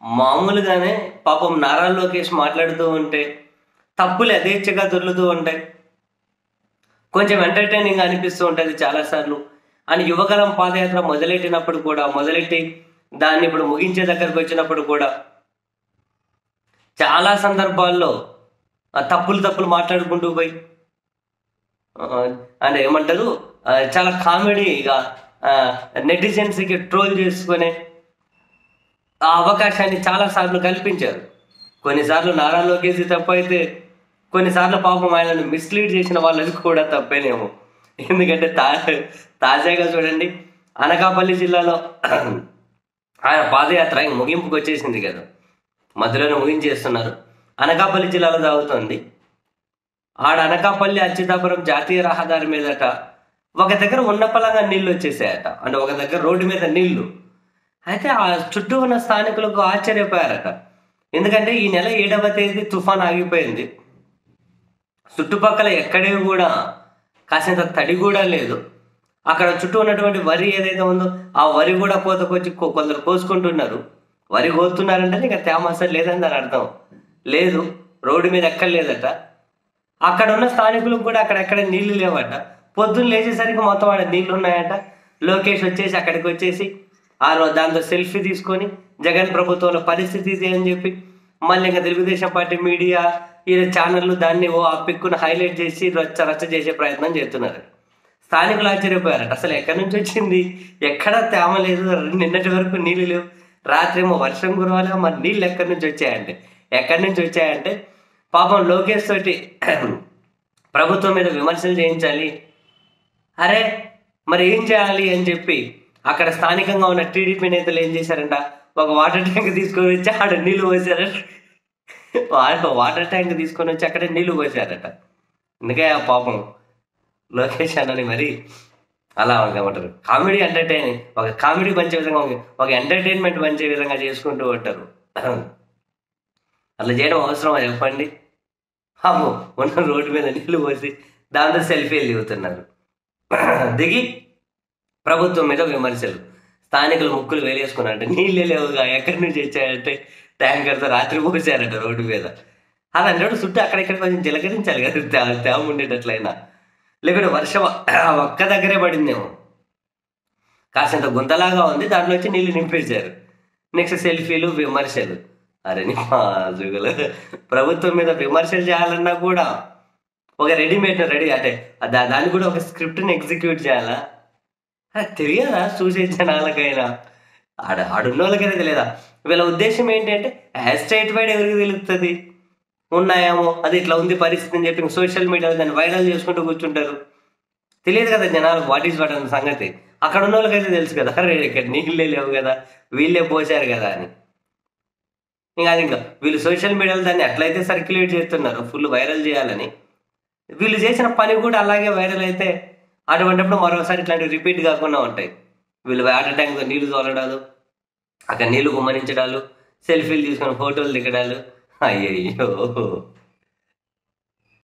మామూలుగానే పాపం నారా లోకేష్ మాట్లాడుతూ ఉంటే తప్పులు యథేచ్ఛగా దొర్లుతూ ఉంటాయి. కొంచెం ఎంటర్టైనింగ్ అనిపిస్తూ ఉంటుంది చాలాసార్లు. అని యువగలం పాదయాత్ర మొదలెట్టినప్పుడు కూడా, మొదలెట్టి దాన్ని ఇప్పుడు ముగించే దగ్గరకు వచ్చినప్పుడు కూడా చాలా సందర్భాల్లో తప్పులు మాట్లాడుకుంటూ పోయి అంటే ఏమంటారు, చాలా కామెడీగా నెటిజన్స్కి ట్రోల్ చేసుకునే ఆ అవకాశాన్ని చాలాసార్లు కల్పించారు. కొన్నిసార్లు నారా లోకేష్ తప్పు అయితే, కొన్నిసార్లు పాపం ఆయనను మిస్లీడ్ చేసిన వాళ్ళది కూడా తప్పేనేమో. ఎందుకంటే తాజాగా చూడండి, అనకాపల్లి జిల్లాలో ఆయన పాదయాత్ర ముగింపుకు వచ్చేసింది కదా, మధ్యలోనే ముగించేస్తున్నారు. అనకాపల్లి జిల్లాలో సాగుతుంది. ఆడ అనకాపల్లి అచ్యుతాపురం జాతీయ రహదారి మీదట ఒక దగ్గర ఉన్నపలంగా నీళ్ళు వచ్చేసాయట. అంటే ఒక దగ్గర రోడ్డు మీద నీళ్లు. అయితే ఆ చుట్టూ ఉన్న స్థానికులకు ఆశ్చర్యపోయారట. ఎందుకంటే ఈ నెల 7వ తేదీ తుఫాన్ ఆగిపోయింది. చుట్టుపక్కల ఎక్కడే కూడా కాసింత తడి కూడా లేదు. అక్కడ చుట్టూ ఉన్నటువంటి వరి ఏదైతే ఉందో ఆ వరి కూడా కోతకొచ్చి కొందరు కోసుకుంటున్నారు. వరి కోస్తున్నారంటే ఇంకా తేమ అసలు లేదని దాని అర్థం. లేదు, రోడ్డు మీద ఎక్కలేదట. అక్కడ ఉన్న స్థానికులకు కూడా అక్కడెక్కడ నీళ్లు లేవట. పొద్దున్న లేచేసరికి మొత్తం ఆడ నీళ్లు ఉన్నాయట. లోకేష్ వచ్చేసి అక్కడికి వచ్చేసి దాంతో సెల్ఫీ తీసుకొని జగన్ ప్రభుత్వంలో పరిస్థితి ఇది అని చెప్పి మళ్ళీ ఇంకా తెలుగుదేశం పార్టీ మీడియా ఈ ఛానళ్ళు దాన్ని ఆ పిక్కును హైలైట్ చేసి రచ్చ చేసే ప్రయత్నం చేస్తున్నారు. స్థానికులు ఆశ్చర్యపోయారట. అసలు ఎక్కడి నుంచి వచ్చింది, ఎక్కడా తేమ లేదు, నిన్నటి వరకు నీళ్ళు లేవు, రాత్రి ఏమో వర్షం కురవాలి, మరి నీళ్ళు ఎక్కడి నుంచి వచ్చాయంటే పాపం లోకేష్ తోటి ప్రభుత్వం మీద విమర్శలు చేయించాలి. అరే మరి ఏం చేయాలి అని చెప్పి అక్కడ స్థానికంగా ఉన్న టీడీపీ నేతలు ఏం చేశారంట, ఒక వాటర్ ట్యాంక్ తీసుకొని వచ్చి ఆడ నీళ్లు పోసారట. వాటర్ ట్యాంక్ తీసుకొని వచ్చి అక్కడే నీళ్లు పోసారట. అందుకే ఆ పాపం లోకేష్ అన్నని మరి అలా ఏమంటారు, కామెడీ ఎంటర్టైనింగ్, ఒక కామెడీ పంచే విధంగా, ఒక ఎంటర్టైన్మెంట్ పంచే విధంగా చేసుకుంటూ ఉంటారు. అట్లా చేయడం అవసరమా చెప్పండి? అమ్మో, ఉన్న రోడ్డు మీద నీళ్లు పోసి దాంతో సెల్ఫీలు దిగుతున్నారు. దిగి ప్రభుత్వం మీద విమర్శలు. స్థానికులు ముక్కులు వేలేసుకున్నారంటే నీళ్ళే లేవుగా, ఎక్కడి నుంచి వచ్చాయంటే ట్యాంకర్తో రాత్రి పోసారట రోడ్డు మీద. అలా అంటే చుట్టూ అక్కడెక్కడ కొంచెం చిలకరించాలి కదా, తేమ ఉండేటట్లయినా. లేకుంటే వర్షం ఒక్క దగ్గరే పడిందేమో, కాసింత గుంతలాగా ఉంది, దాంట్లో వచ్చి నీళ్ళు నింపేశారు. నెక్స్ట్ సెల్ఫీలు, విమర్శలు. అరే జుగులు, ప్రభుత్వం మీద విమర్శలు చేయాలన్నా కూడా ఒక రెడీమేడ్ అంటే దాన్ని కూడా ఒక స్క్రిప్ట్ని ఎగ్జిక్యూట్ చేయాలా? తెలియదా చూసే జనాలకైనా, ఆడున్న వాళ్ళకైనా తెలియదా? వీళ్ళ ఉద్దేశం ఏంటంటే స్టేట్ వైడ్ ఎవరికి తెలుస్తుంది ఉన్నాయేమో, అది ఇట్లా ఉంది పరిస్థితి అని చెప్పి సోషల్ మీడియాలో దాన్ని వైరల్ చేసుకుంటూ కూర్చుంటారు. తెలియదు కదా జనాలకు వాట్ ఈస్ వాట్ అన్న సంగతి. అక్కడ ఉన్న వాళ్ళకైతే తెలుసు కదా, అరే ఇక్కడ నీళ్ళే లేవు కదా, వీళ్ళే పోసారు కదా అని. ఇంకా వీళ్ళు సోషల్ మీడియాలో దాన్ని ఎట్లయితే సర్క్యులేట్ చేస్తున్నారు ఫుల్ వైరల్ చేయాలని, వీళ్ళు చేసిన పని కూడా అలాగే వైరల్ అయితే అటువంటిప్పుడు మరోసారి ఇట్లాంటివి రిపీట్ కాకుండా ఉంటాయి. వీళ్ళు వాటర్ ట్యాంక్తో నీళ్లు తోలడాలు, అక్కడ నీళ్లు గుమ్మరించడాలు, సెల్ఫీలు తీసుకొని ఫోటోలు దిగడాలు. అయ్యయ్యో.